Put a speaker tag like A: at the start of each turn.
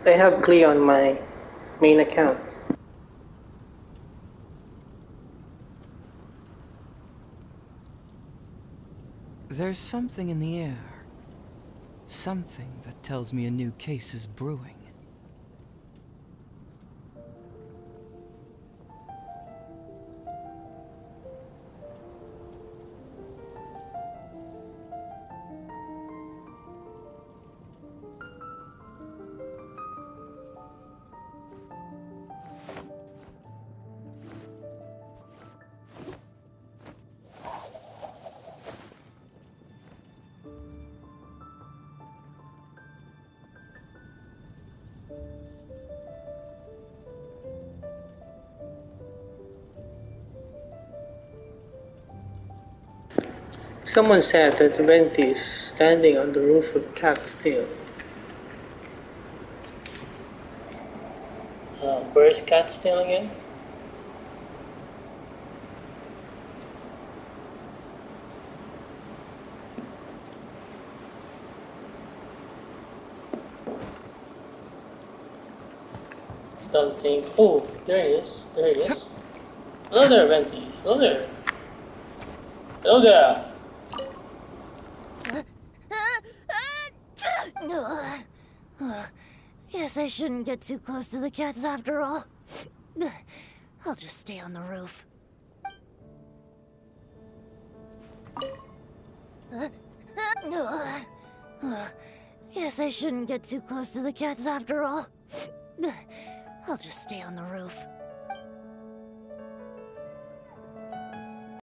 A: I have Glee on my main account.
B: There's something in the air. Something that tells me a new case is brewing.
A: Someone said that Venti is standing on the roof of Catstill. Where's Catstill again? I don't think. Oh, there he is. There he is. Hello there, Venti. Hello there. Hello there.
C: Guess I shouldn't get too close to the cats after all. I'll just stay on the roof. Guess I shouldn't get too close to the cats after all. I'll just stay on the roof.